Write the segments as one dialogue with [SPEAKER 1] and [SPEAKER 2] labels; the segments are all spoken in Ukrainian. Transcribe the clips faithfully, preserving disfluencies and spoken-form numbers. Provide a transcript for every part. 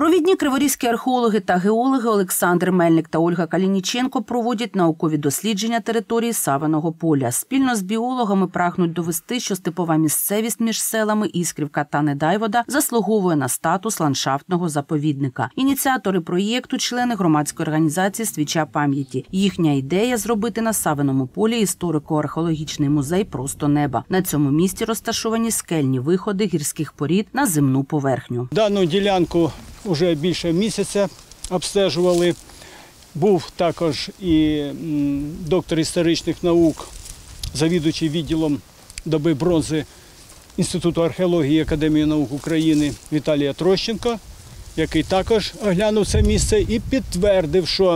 [SPEAKER 1] Провідні криворізькі археологи та геологи Олександр Мельник та Ольга Калініченко проводять наукові дослідження території Савиного поля. Спільно з біологами прагнуть довести, що степова місцевість між селами Іскрівка та Недайвода заслуговує на статус ландшафтного заповідника. Ініціатори проєкту – члени громадської організації «Свіча пам'яті». Їхня ідея – зробити на Савиному полі історико-археологічний музей просто неба. На цьому місці розташовані скельні виходи гірських порід на земну поверхню.
[SPEAKER 2] Дану ділянку вже більше місяця обстежували. Був також і доктор історичних наук, завідуючий відділом доби бронзи Інституту археології Академії наук України Віталій Трощенко, який також оглянув це місце і підтвердив, що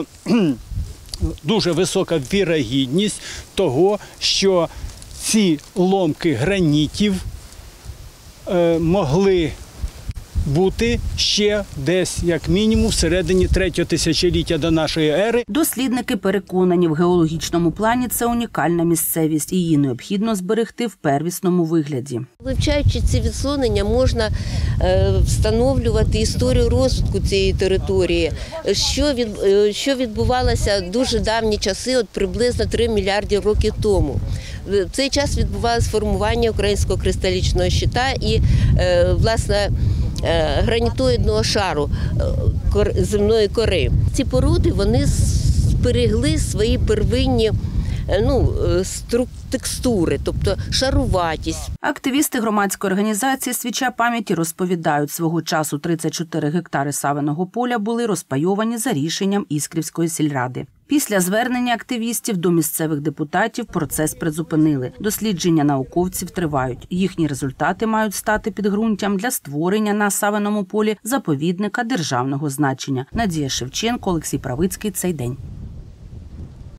[SPEAKER 2] дуже висока вірогідність того, що ці ломки гранітів е, могли бути ще десь, як мінімум, всередині третього тисячоліття до нашої ери.
[SPEAKER 1] Дослідники переконані, в геологічному плані це унікальна місцевість, і її необхідно зберегти в первісному вигляді.
[SPEAKER 3] Вивчаючи ці відслонення, можна е, встановлювати історію розвитку цієї території, що, від, е, що відбувалося дуже давні часи, от приблизно три мільярди років тому. В цей час відбувалося формування українського кристалічного щита і, е, власне, гранітоїдного шару земної кори. Ці породи, вони зберегли свої первинні ну, текстури, тобто шаруватість.
[SPEAKER 1] Активісти громадської організації «Свіча пам'яті» розповідають, свого часу тридцять чотири гектари Савиного поля були розпайовані за рішенням Іскрівської сільради. Після звернення активістів до місцевих депутатів процес призупинили. Дослідження науковців тривають. Їхні результати мають стати підґрунтям для створення на Савиному полі заповідника державного значення. Надія Шевченко, Олексій Правицький. Цей день.